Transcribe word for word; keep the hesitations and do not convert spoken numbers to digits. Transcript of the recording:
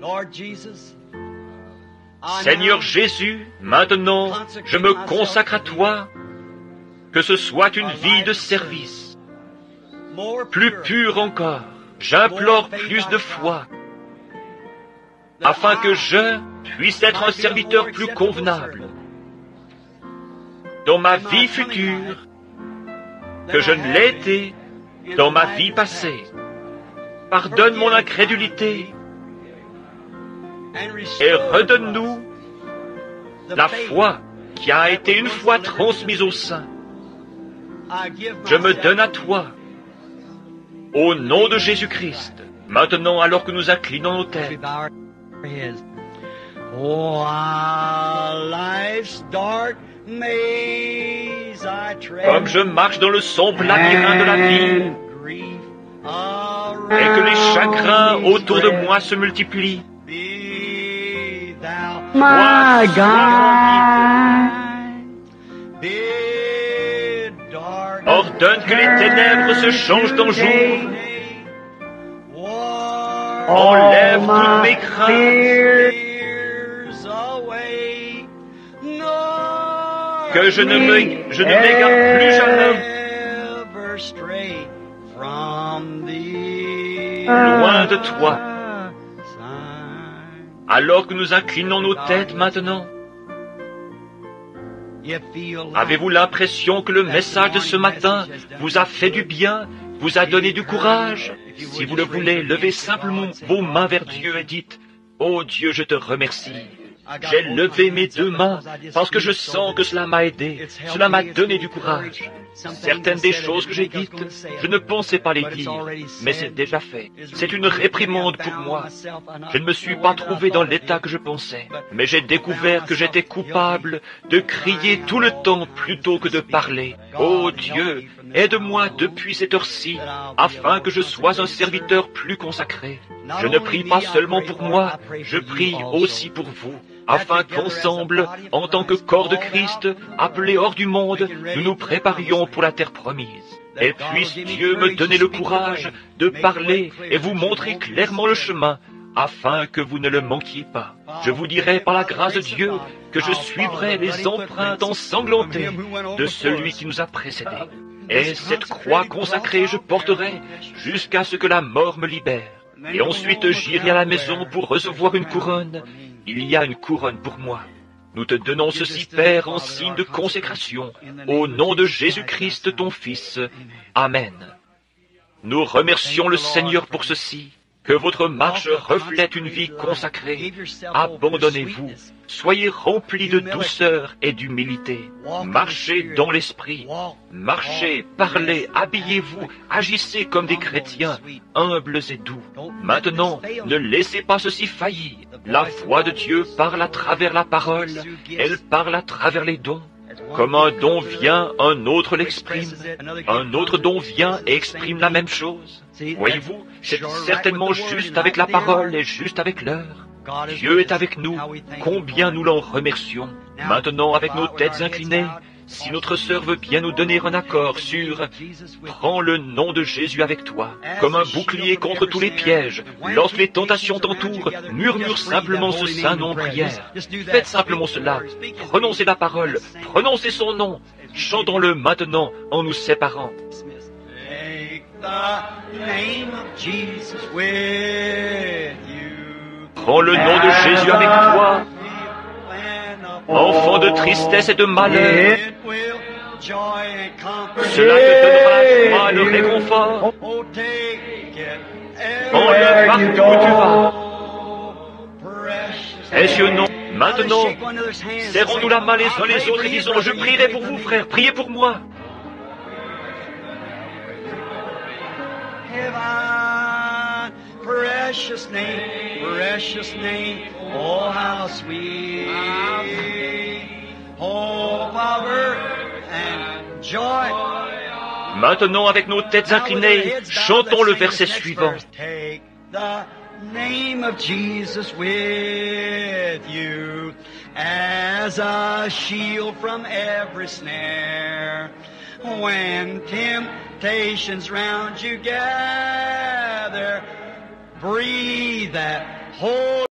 Seigneur Jésus, maintenant, je me consacre à toi, que ce soit une vie de service, plus pure encore. J'implore plus de foi, afin que je puisse être un serviteur plus convenable dans ma vie future que je ne l'ai été dans ma vie passée. Pardonne mon incrédulité et redonne-nous la foi qui a été une fois transmise au sein. Je me donne à toi, au nom de Jésus-Christ, maintenant alors que nous inclinons nos têtes. Comme je marche dans le sombre labyrinthe de la vie, et que les chagrins autour de moi se multiplient, My God. ordonne que les ténèbres se changent en jour. Enlève toutes mes craintes, que je ne me, je ne m'égare plus jamais loin de toi. Alors que nous inclinons nos têtes maintenant, avez-vous l'impression que le message de ce matin vous a fait du bien, vous a donné du courage? Si vous le voulez, levez simplement vos mains vers Dieu et dites, « Oh Dieu, je te remercie. J'ai levé mes deux mains parce que je sens que cela m'a aidé, cela m'a donné du courage. Certaines des choses que j'ai dites, je ne pensais pas les dire, mais c'est déjà fait. C'est une réprimande pour moi. Je ne me suis pas trouvé dans l'état que je pensais, mais j'ai découvert que j'étais coupable de crier tout le temps plutôt que de parler. Oh Dieu, aide-moi depuis cette heure-ci, afin que je sois un serviteur plus consacré. Je ne prie pas seulement pour moi, je prie aussi pour vous, afin qu'ensemble, en tant que corps de Christ, appelés hors du monde, nous nous préparions pour la terre promise. Et puisse Dieu me donner le courage de parler et vous montrer clairement le chemin, afin que vous ne le manquiez pas. Je vous dirai par la grâce de Dieu que je suivrai les empreintes ensanglantées de celui qui nous a précédés. Et cette croix consacrée je porterai jusqu'à ce que la mort me libère. Et ensuite j'irai à la maison pour recevoir une couronne. Il y a une couronne pour moi. Nous te donnons ceci, Père, en signe de consécration, au nom de Jésus-Christ, ton Fils. Amen. Nous remercions le Seigneur pour ceci. Que votre marche reflète une vie consacrée. Abandonnez-vous. Soyez remplis de douceur et d'humilité. Marchez dans l'esprit. Marchez, parlez, habillez-vous, agissez comme des chrétiens, humbles et doux. Maintenant, ne laissez pas ceci faillir. La voix de Dieu parle à travers la parole. Elle parle à travers les dons. Comme un don vient, un autre l'exprime. Un autre don vient et exprime la même chose. Voyez-vous, c'est certainement juste avec la parole et juste avec l'heure. Dieu est avec nous. Combien nous l'en remercions. Maintenant, avec nos têtes inclinées, si notre sœur veut bien nous donner un accord sur « Prends le nom de Jésus avec toi », comme un bouclier contre tous les pièges, lorsque les tentations t'entourent, murmure simplement ce saint nom en prière. Faites simplement cela. Prononcez la parole, prononcez son nom. Chantons-le maintenant en nous séparant. Prends le nom de Jésus avec toi, enfant de tristesse et de malheur. Cela te donnera la joie et le réconfort. Prends-le partout où tu vas. Précieux nom, maintenant, serrons-nous la main les uns les autres et disons, je prierai pour vous, frères, priez pour moi. Precious name, precious name, oh how sweet, oh power and joy. Maintenant, avec nos têtes inclinées, chantons le verset suivant. Take the name of Jesus with you as a shield from every snare. When temptations round you gather, breathe that holy